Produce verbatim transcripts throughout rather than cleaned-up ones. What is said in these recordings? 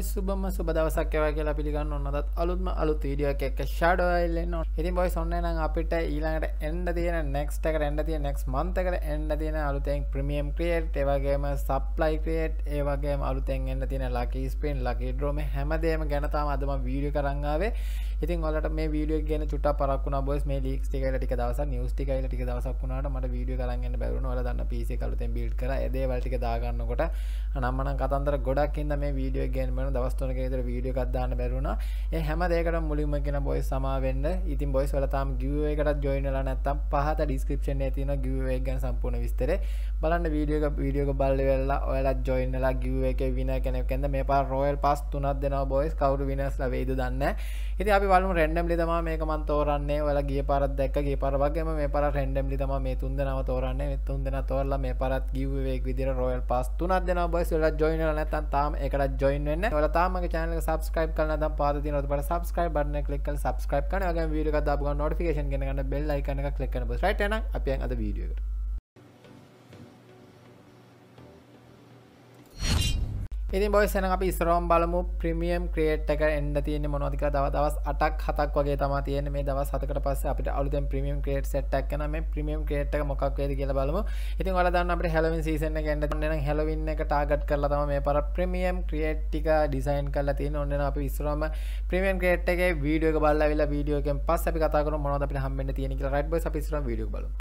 සුබම සුබ දවසක් වේවා කියලා පිළිගන්න ඕන. අදත් අලුත්ම අලුත් වීඩියෝ එකක් එක්ක ෂැඩෝ ආයිල් එන්න ඕන. ඉතින් බොයිස් ඔන්න නම් අපිට ඊළඟට එන්න තියෙන next එකට එන්න තියෙන next month එකට එන්න තියෙන අලුතෙන් premium create ඒ වගේම supply create ඒ වගේම අලුතෙන් එන්න තියෙන lucky spin lucky draw මේ හැමදේම ගැන තමයි අද මම වීඩියෝ කරන් ආවේ. ඉතින් ඔයාලට මේ වීඩියෝ එක ගැන චුට්ටක් පරක් වුණා බොයිස් මේ leaks ටික ඇවිල්ලා ටික දවසක් news ටික ඇවිල්ලා ටික දවසක් වුණාට මට වීඩියෝ කරන් යන්න බැරි වුණා. ඔයාලා දන්න P C එක අලුතෙන් build කරා. ඒ දේවල් ටික දා ගන්නකොට අනම්මනම් කතන්දර ගොඩක් ඉඳ මේ වීඩියෝ එක ගැන මම දවස් තුනක විතර වීඩියෝ එකක් දාන්න බැරි වුණා. ඒ හැම දෙයකටම මුලින්ම කියන බොයිස් සමා වෙන්න. ඉතින් බොයිස් වල තාම giveaway එකකට join වෙලා නැත්නම් පහත description එකේ තියෙන giveaway එක ගැන සම්පූර්ණ විස්තරය බලන්න වීඩියෝ එක වීඩියෝ එක බලලා වෙලා ඔයාලා join වෙලා giveaway එකේ winner කෙනෙක් වෙන්න මේ පාර royal pass තුනක් දෙනවා බොයිස්. කවුරු winners ලා වෙයිද දන්නේ නැහැ. ඉතින් අපි බලමු randomly තමයි මේක මම තෝරන්නේ. ඔයාලා ගිය පාරත් දැක්ක ගිය පාර වගේම මේ පාර randomly තමයි මේ තුන් දෙනාව තෝරන්නේ. මේ තුන් දෙනා තෝරලා මේ පාරත් giveaway එක විදිහට royal pass තුනක් දෙනවා බොයිස්. ඔයාලා join වෙලා නැත්නම් තාම ඒකට join වෙන්න. ඔයාලා තාම මගේ channel එක subscribe කරලා නැත්නම් පාද තියෙනවා. ඔයාලා subscribe button එක click කරලා subscribe කරන්න. ඒ වගේම වීඩියෝ එකක් දාපු ගමන් notification ගෙන ගන්න bell icon එක click කරන්න බොයිස්. right එහෙනම් අපි යන් අද වීඩියෝ එකට. ඉතින් බොයිස් එහෙනම් අපි ඉස්සරහම බලමු ප්‍රීමියම් ක්‍රියේට් එක එන්න තියෙන්නේ මොනවද කියලා. තව දවස් අටක් හතක් වගේ තමයි තියෙන්නේ. මේ දවස් හතකට පස්සේ අපිට අලුතෙන් ප්‍රීමියම් ක්‍රියේට් සෙට් එකක් එනවා. මේ ප්‍රීමියම් ක්‍රියේට් එක මොකක් වේද කියලා බලමු. ඉතින් ඔයාලා දන්නවා අපිට හැලොවින් සීසන් එක එන්න තියෙනවා. එහෙනම් හැලොවින් එක ටාගට් කරලා තමයි මේ පාර ප්‍රීමියම් ක්‍රියේට් ටික ඩිසයින් කරලා තියෙන්නේ. ඔන්න අපි ඉස්සරහම ප්‍රීමියම් ක්‍රියේට් එකේ වීඩියෝ එක බලලා ආවිලා වීඩියෝ එකෙන් පස්සේ අපි කතා කරමු මොනවද අපිට හම්බෙන්න තියෙන්නේ කියලා. රයිට් බොයිස් අපි ඉස්සරහම වීඩියෝ එක බලමු.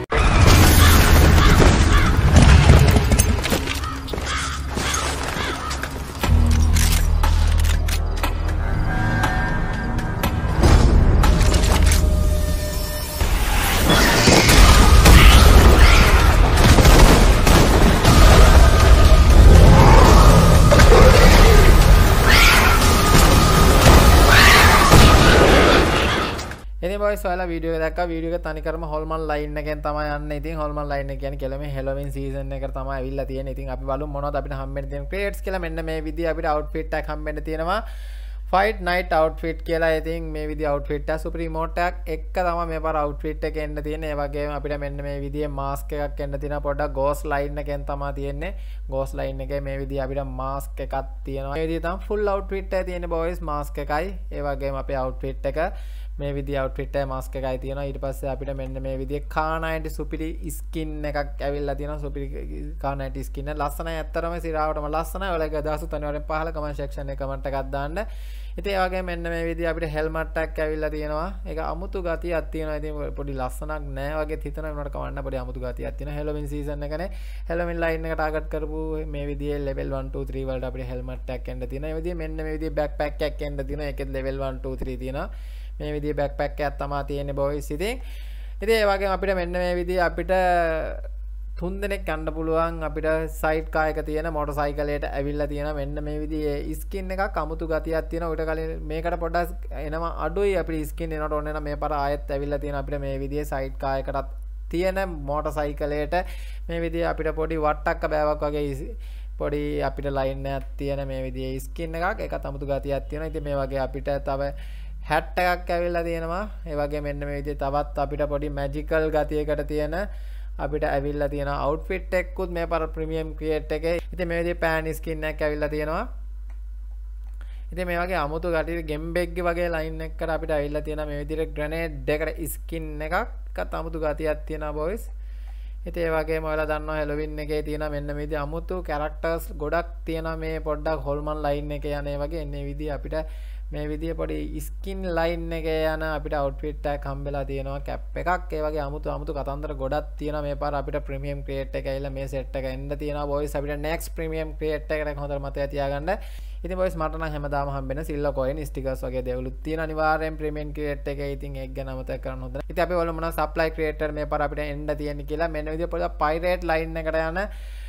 ඉතින් බොයිස් ඔයාලා වීඩියෝ එක දැක්කා. වීඩියෝ එක තනිකරම හොල්මන් ලයින් එකෙන් තමයි යන්නේ. ඉතින් හොල්මන් ලයින් එක කියන්නේ කෙලමේ හැලොවින් සීසන් එකට තමයි අවිල්ලා තියෙන්නේ. ඉතින් අපි බලමු මොනවද අපිට හම්බෙන්න තියෙන ක්‍රේට්ස් කියලා. මෙන්න මේ විදිහ අපිට අවුට්ෆිට් එකක් හම්බෙන්න තියෙනවා. ෆයිට් නයිට් අවුට්ෆිට් කියලා. ඉතින් මේ විදිහ අවුට්ෆිට් එක සුපර් රිමෝට් එකක් එක්ක තමයි මේ පාර අවුට්ෆිට් එක එන්න තියෙන්නේ. ඒ වගේම අපිට මෙන්න මේ විදිහේ මාස්ක් එකක් එන්න තියෙනවා. පොඩ්ඩක් ගෝස් ලයින් එකෙන් තමයි තියෙන්නේ. ගෝස් ලයින් එකේ මේ විදිහ අපිට මාස්ක් එකක් තියෙනවා. මේ විදිහ තමයි ෆුල් අවුට්ෆිට් එක තියෙන්නේ බොයිස්. මාස්ක් එකයි ඒ වගේම අපේ අවුට්ෆිට් එක මේ විදිහ අවුට්ෆිට් එක මාස්ක් එකයි තියෙනවා. ඊට පස්සේ අපිට මෙන්න මේ විදිහේ කානයිටි සුපිරි ස්කින් එකක් ඇවිල්ලා තියෙනවා. සුපිරි කානයිටි ස්කින් එක ලස්සනයි. ඇත්තරම සිරාවටම ලස්සනයි. ඔයාලගේ අදහස් අනිවාර්යෙන් පහල කමෙන්ට් සෙක්ෂන් එකේ කමෙන්ට් එකක් දාන්න. ඉතින් ඒ වගේම මෙන්න මේ විදිහ අපිට හෙල්මට් එකක් ඇවිල්ලා තියෙනවා. ඒක අමුතු ගතියක් තියෙනවා. ඉතින් පොඩි ලස්සනක් නෑ වගේ හිතනවා. ඒනට කවන්න පොඩි අමුතු ගතියක් තියෙනවා. හැලොවින් සීසන් එකනේ. හැලොවින් ලයින් එක ටාගට් කරපු මේ විදිහේ level one two three වලට අපිට හෙල්මට් එකක් එන්න තියෙනවා. මේ විදිහේ මෙන්න මේ විදිහේ බෑක්පැක් එකක් එන්න තියෙනවා. ඒකෙත් level one two three තියෙනවා. මේ විදිහේ බෑක්පැක් එකක් තමයි තියෙන්නේ බොයිස්. ඉතින් ඉතින් ඒ වගේම අපිට මෙන්න මේ විදිහේ අපිට තුන් දෙනෙක් යන්න පුළුවන්. අපිට සයිඩ් කාර් එක තියෙන මොටර් සයිකලයට ඇවිල්ලා තියෙනවා. මෙන්න මේ විදිහේ ස්කින් එකක් අමුතු ගතියක් තියෙනවා. ඊට කලින් මේකට පොඩ්ඩක් එනවා අඩුයි අපිට ස්කින් එනකොට ඕන නම් මේ පාර ආයෙත් ඇවිල්ලා තියෙනවා. අපිට මේ විදිහේ සයිඩ් කාර් එකටත් තියෙන මොටර් සයිකලයට මේ විදිහේ අපිට පොඩි වට්ටක්ක බෑවක් වගේ පොඩි අපිට ලයින් එකක් තියෙන මේ විදිහේ ස්කින් එකක්. ඒකත් අමුතු ගතියක් තියෙනවා. ඉතින් මේ වගේ අපිට තව හැට් එකක් ඇවිල්ලා තියෙනවා. ඒ වගේ මෙන්න මේ විදිහේ තවත් අපිට පොඩි මැජිකල් ගතියකට තියෙන අපිට ඇවිල්ලා තියෙන අවුට්ෆිට් එකකුත් මේ පාර ප්‍රීමියම් ක්‍රියේට් එකේ. ඉතින් මේ විදිහේ පෑන් ස්කින් එකක් ඇවිල්ලා තියෙනවා. ඉතින් මේ වගේ අමුතු ගතිය ගෙම්බෙක්ගේ වගේ ලයින් එකකට අපිට ඇවිල්ලා තියෙනවා. මේ විදිහට ග්‍රනේඩ් එකට ස්කින් එකක්ත් අමුතු ගතියක් තියෙනවා බොයිස්. ඉතින් ඒ වගේම ඔයාලා දන්නවා හැලොවින් එකේ තියෙන මෙන්න මේ විදිහ අමුතු කැරක්ටර්ස් ගොඩක් තියෙනවා. මේ පොඩ්ඩක් හොල්මන් ලයින් එකේ යන ඒ වගේ එන්නේ විදිහ අපිට මේ විදිහේ පොඩි ස්කින් ලයින් එකේ යන අපිට අවුට්ෆිට් එකක් හම්බෙලා තියෙනවා. කැප් එකක් ඒ වගේ අමුතු අමුතු කතන්දර ගොඩක් තියෙනවා. මේ පාර අපිට ප්‍රීමියම් ක්‍රියේට් එක ඇවිල්ලා මේ සෙට් එක එන්න තියෙනවා බොයිස්. අපිට next ප්‍රීමියම් ක්‍රියේට් එකට හොඳට මතය තියාගන්න. ඉතින් බොයිස් මට නම් හැමදාම හම්බෙන සිල්වර් කොයින් ස්ටිකර්ස් වගේ දේවලුත් තියෙන අනිවාර්යෙන් ප්‍රීමියම් ක්‍රියේට් එකේ. ඉතින් ඒක ගැන මතක කරන්න හොඳ නැහැ. ඉතින් අපි බලමු මොනවා සප්ලයි ක්‍රියේටර් මේ පාර අපිට එන්න තියෙන්නේ කියලා. මෙන්න විදිහ පොඩි පයිරේට් ලයින් එකට යන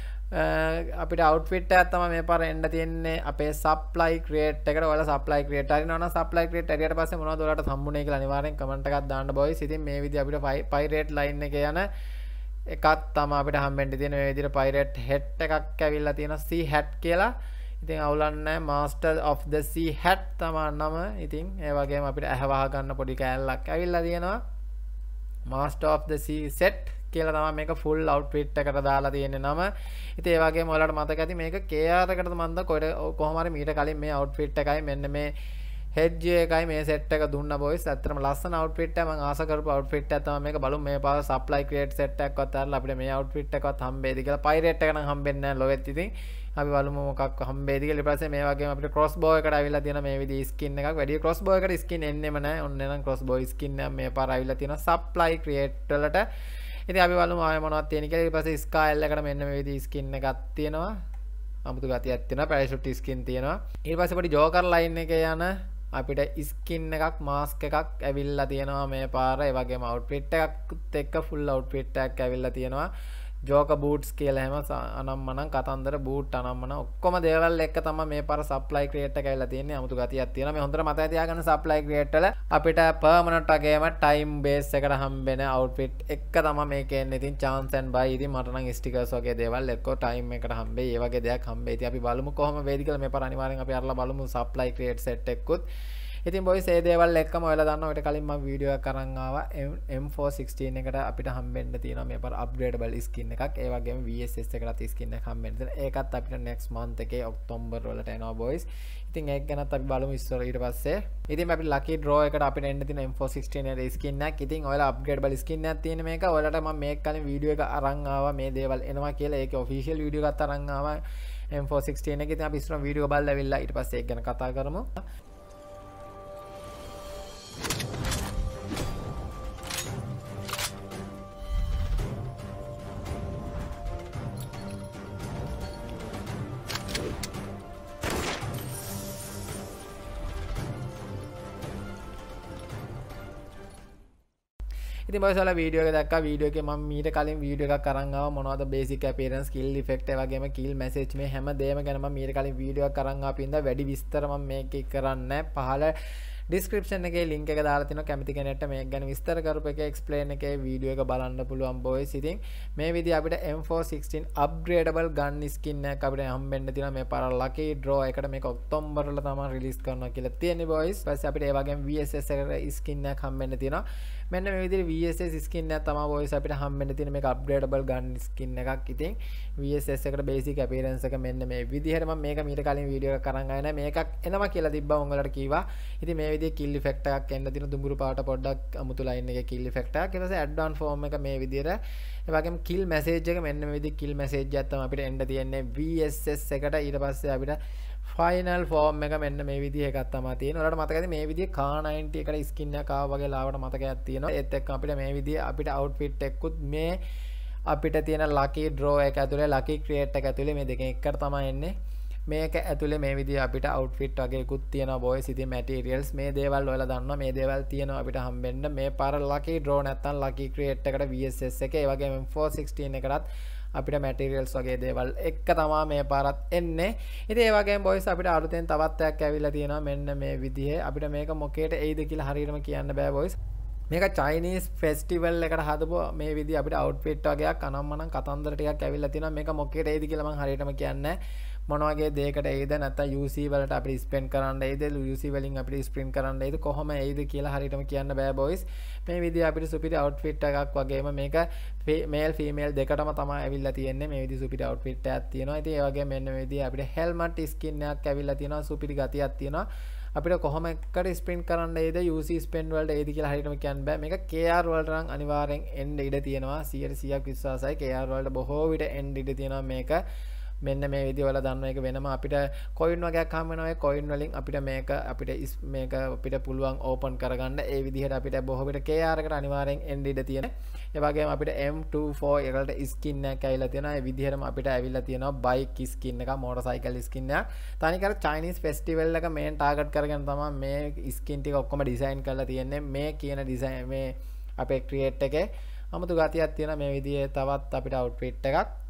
අපිට අවුට්ෆිට් එකක් තමයි මේ පාර එන්න තියෙන්නේ අපේ සප්ලයි ක්‍රියේට් එකට. ඔයාලා සප්ලයි ක්‍රියේට් හරිනවා නම් සප්ලයි ක්‍රියේට් හරියට පස්සේ මොනවද ඔයාලට හම්බුනේ කියලා අනිවාර්යෙන් කමෙන්ට් එකක් දාන්න බොයිස්. ඉතින් මේ විදිහ අපිට පයිරේට් ලයින් එකේ යන එකක් තමයි අපිට හම්බෙන්න තියෙන. මේ විදිහට පයිරේට් හෙට් එකක් ඇවිල්ලා තියෙනවා C hat කියලා. ඉතින් අවුලන්නේ නැහැ. Master of the Sea hat තමයි නම. ඉතින් ඒ වගේම අපිට ඇහ වහ ගන්න පොඩි කෑල්ලක් ඇවිල්ලා තියෙනවා. Master of the Sea set කියලා තමයි මේක ෆුල් අවුට්ෆිට් එකට දාලා තියෙන්නේ නම. ඉතින් ඒ වගේම ඔයාලට මතක ඇති මේක K R එකටද මන්ද කොහොම හරි මීට කලින් මේ අවුට්ෆිට් එකයි මෙන්න මේ හෙඩ් එකයි මේ සෙට් එක දුන්නා බොයිස්. ඇත්තටම ලස්සන අවුට්ෆිට් එක මම ආස කරපු අවුට්ෆිට් එක තමයි මේක. බලමු මේ පාර සප්ලයි ක්‍රියේට් සෙට් එකක්වත් අරලා අපිට මේ අවුට්ෆිට් එකවත් හම්බෙයිද කියලා. පයිරේට් එක නම් හම්බෙන්නේ නැහැ ලොවෙත්. ඉතින් අපි බලමු මොකක් හම්බෙයිද කියලා. ඊට පස්සේ මේ වගේම අපිට ක්‍රොස් බෝ එකට අවිලා තියෙන මේ විදිහේ ස්කින් එකක්. වැඩි ක්‍රොස් බෝ එකට ස්කින් එන්නෙම නැහැ. ඔන්න එනම් ක්‍රොස් බෝ ස්කින් එක මේ පාර අවිලා තියෙන සප්ලයි ක්‍රියේට් වලට. ඉතින් අපි බලමු ආයෙ මොනවද තියෙන කියලා. ඊට පස්සේ ස්කායිල් එකට මෙන්න මේ විදිහේ ස්කින් එකක් තියෙනවා. අමුතු ගතියක් තියෙනවා. පැරෂුට් ස්කින් තියෙනවා. ඊට පස්සේ පොඩි ජෝකර් ලයින් එකේ යන අපිට ස්කින් එකක් මාස්ක් එකක් ඇවිල්ලා තියෙනවා මේ පාර. ඒ වගේම අවුට්ෆිට් එකත් එක්ක ෆුල් අවුට්ෆිට් එකක් ඇවිල්ලා තියෙනවා. ජෝක බූට්ස් කියලා හැම අනම්මනම් කතන්දර බූට් අනම්මන ඔක්කොම දේවල් එක්ක තමයි මේ පාර සප්ලයි ක්‍රියේට් එක ඇවිල්ලා තියෙන්නේ. අමුතු ගතියක් තියෙනවා. මේ හොඳට මතක තියාගන්න සප්ලයි ක්‍රියේට් වල අපිට පර්මනන්ට් වගේම ටයිම් බේස් එකට හම්බෙන අවුට්ෆිට් එක තමයි මේකේ එන්නේ. ඉතින් chance and buy ඉතින් මට නම් ස්ටිකර්ස් වගේ දේවල් එක්ක ටයිම් එකට හම්බෙයි. ඒ වගේ දෙයක් හම්බෙයි. ඉතින් අපි බලමු කොහොම වේද කියලා. මේ පාර අනිවාර්යෙන් අපි අරලා බලමු සප්ලයි ක්‍රියේට් සෙට් එකකුත්. ඉතින් බොයිස් ඒ දේවල් එක්කම ඔයාලා දන්නවා ඊට කලින් මම වීඩියෝ එකක් අරන් ආවා M four sixteen එකට අපිට හම්බෙන්න තියෙනවා මේ පාර අප්ග්‍රේඩබල් ස්කින් එකක්. ඒ වගේම V S S එකකට ස්කින් එකක් හම්බෙන්න තියෙනවා. ඒකත් අපිට next month එකේ ඔක්තෝබර් වලට එනවා බොයිස්. ඉතින් ඒක ගැනත් අපි බලමු ඉස්සර ඊට පස්සේ. ඉතින් අපිට lucky draw එකට අපිට එන්න තියෙන M four sixteen එකේ ස්කින් එකක්. ඉතින් ඔයාලා අප්ග්‍රේඩබල් ස්කින් එකක් තියෙන මේක. ඔයාලට මම මේක කලින් වීඩියෝ එක අරන් ආවා මේ දේවල් එනවා කියලා. ඒකේ ඔෆිෂියල් වීඩියෝ එකක් අරන් ආවා M four sixteen එකේ. ඉතින් අපි ඉස්සර වීඩියෝ බලලා ඇවිල්ලා ඊට පස්සේ ඒක ගැන කතා කරමු. ඉතින් බොයිස් ඔයාලා වීඩියෝ එක දැක්කා. වීඩියෝ එකේ මම මීට කලින් වීඩියෝ එකක් අරන් ආවා මොනවද බේසික් අපියරන්ස් කිල් ඉෆෙක්ට් ඒ වගේම කිල් මැසේජ් මේ හැම දෙයක්ම ගැන මම මීට කලින් වීඩියෝ එකක් අරන් ආපු ඉඳලා වැඩි විස්තර මම මේකේ කරන්නේ පහල description එකේ link එක දාලා තිනවා. කැමති කෙනෙක්ට මේක ගැන විස්තර කරපු එකේ explain එකේ වීඩියෝ එක බලන්න පුළුවන් boys. ඉතින් මේ විදිහ අපිට M four sixteen upgradable gun skin එකක් අපිට හම්බෙන්න තියෙනවා මේ පාර lucky draw එකට. මේක ඔක්තෝබර් වල තමයි release කරනවා කියලා තියෙන්නේ boys. ඊපස්සේ අපිට ඒ වගේම V S S එකට skin එකක් හම්බෙන්න තියෙනවා. මෙන්න මේ විදිහට V S S skin එකක් තමයි boys අපිට හම්බෙන්න තියෙන මේක upgradable gun skin එකක්. ඉතින් V S S එකට basic appearance එක මෙන්න මේ විදිහට මම මේක මීට කලින් වීඩියෝ එකක් අරන් ආවේ නෑ. මේකක් එනවා කියලා තිබ්බා උන්වලට කීවා. ඉතින් මේ විදිහේ kill effect එකක් එන්න තියෙන දුඹුරු පාට පොඩ්ඩක් අමුතු line එකේ kill effect එකක්. ඊට පස්සේ add on form එක මේ විදිහට. ඒ වගේම kill message එක මෙන්න මේ විදිහේ kill message එකක් තමයි අපිට එන්න තියෙන්නේ V S S එකට. ඊට පස්සේ අපිට ෆයිනල් ෆෝම් එක මෙන්න මේ විදිහ එකක් තමයි තියෙන්නේ. ඔයාලට මතකද මේ විදිහේ K ninety එකට ස්කින් එකක් ආවා වගේ ලාවට මතකයක් තියෙනවා. ඒත් එක්ක අපිට මේ විදිහ අපිට අවුට්ෆිට් එකකුත් මේ අපිට තියෙන lucky draw එක ඇතුලේ lucky create එක ඇතුලේ මේ දෙකෙන් එකට තමයි එන්නේ. මේක ඇතුලේ මේ විදිහ අපිට අවුට්ෆිට් වගේකුත් තියෙනවා boys. ඉතින් materials මේ දේවල් ඔයාලා දන්නවා මේ දේවල් තියෙනවා අපිට හම්බෙන්න. මේ පාර lucky draw නැත්තම් lucky create එකට V S S එක ඒ වගේම M four sixteen එකටත් අපිට materials වගේ දේවල් එක තමයි මේ පාරත් එන්නේ. ඉතින් ඒ වගේම boys අපිට අලුතෙන් තවත් එකක් ඇවිල්ලා තියෙනවා මෙන්න මේ විදිහේ. අපිට මේක මොකේට එයිද කියලා හරියටම කියන්න බෑ boys. මේක Chinese festival එකට හදපුවා මේ විදිහ අපිට outfit වගේක් අනම්මනම් කතන්දර ටිකක් ඇවිල්ලා තියෙනවා. මේක මොකේට එයිද කියලා මම හරියටම කියන්නේ මොන වගේ දෙයකට එයිද නැත්නම් U C වලට අපිට ස්පෙන්ඩ් කරන්න එයිද U C වලින් අපිට ස්ප්‍රින්ට් කරන්න එයිද කොහොම එයිද කියලා හරියටම කියන්න බෑ boys. මේ විදිහ අපිට සුපිරි outfit එකක් වගේම මේක male female දෙකටම තමයි ඇවිල්ලා තියෙන්නේ. මේ විදිහ සුපිරි outfit එකක් තියෙනවා. ඉතින් ඒ වගේම මෙන්න මේ විදිහ අපිට helmet skin එකක් ඇවිල්ලා තියෙනවා. සුපිරි ගතියක් තියෙනවා. අපිට කොහොම එකට ස්ප්‍රින්ට් කරන්න එයිද U C ස්පෙන්ඩ් වලට එයිද කියලා හරියටම කියන්න බෑ. මේක K R වලට නම් අනිවාර්යෙන් එන්න ඉඩ තියෙනවා. සියයට සීයක් විශ්වාසයි. K R වලට බොහෝ විට එන්න ඉඩ තියෙනවා මේක. මෙන්න මේ විදිහ වල දන්න එක වෙනම අපිට coin වගේක් හම් වෙනවා. ඒ coin වලින් අපිට මේක අපිට මේක අපිට පුළුවන් open කරගන්න. ඒ විදිහට අපිට බොහෝ විට K R එකට අනිවාර්යෙන් එන්න ඉඩ තියෙනවා. ඒ වගේම අපිට M twenty-four එකට skin එකක් ඇවිල්ලා තියෙනවා. ඒ විදිහටම අපිට ඇවිල්ලා තියෙනවා bike skin එක, motorcycle skin එක. තනිකර Chinese festival එක main target කරගෙන තමයි මේ skin ටික ඔක්කොම design කරලා තියෙන්නේ. මේ කියන design මේ අපේ create එකේ අමුතු ගතියක් තියෙනවා. මේ විදිහේ තවත් අපිට outfit එකක්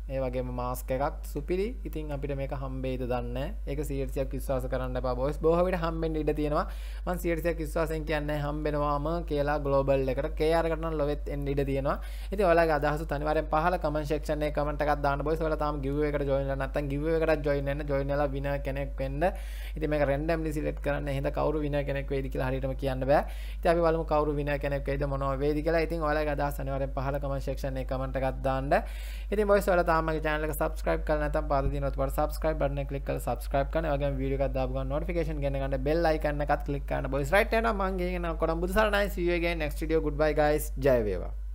ඒ වගේම මාස්ක් එකක් සුපිරි. ඉතින් අපිට මේක හම්බෙයිද දන්නේ නැහැ. ඒක සියයට සියයක් විශ්වාස කරන්න එපා බොයිස්. බොහෝ විට හම්බෙන්න ඉඩ තියෙනවා. මම සියයට සියයක් විශ්වාසයෙන් කියන්නේ හම්බෙනවාම කියලා ග්ලෝබල් එකට. කේ ආර් එකට නම් ලොවෙත් එන්න ඉඩ තියෙනවා. ඉතින් ඔයාලගේ අදහසත් අනිවාර්යෙන් පහල කමෙන්ට් සෙක්ෂන් එකේ කමෙන්ට් එකක් දාන්න බොයිස්. ඔයාලා තාම giveaway එකට join වෙලා නැත්නම් giveaway එකකට join වෙන්න. join වෙලා winner කෙනෙක් වෙන්න. ඉතින් මේක randomly select කරන්න. එහෙනම් කවුරු winner කෙනෙක් වෙයිද කියලා හරියටම කියන්න බෑ. ඉතින් අපි බලමු කවුරු winner කෙනෙක් වෙයිද මොනවා වෙයිද කියලා. ඉතින් ඔයාලගේ අදහස් අනිවාර්යෙන් පහල කමෙන්ට් සෙක්ෂන් එකේ කමෙන්ට් එකක් දාන්න. ඉතින් බොයිස් ඔයාලා තාම මගේ channel එක subscribe කරලා නැත්නම් පාද දිනවත් වල subscribe button එක click කරලා subscribe කරන්න. ඒ වගේම වීඩියෝ එකක් දාපු ගමන් notification ගෙන ගන්න bell icon එකත් click කරන්න. boys right එහෙනම් මම ගෙගෙන කොටම් බුදු සරණයි. see you again next video. goodbye guys. ජය වේවා.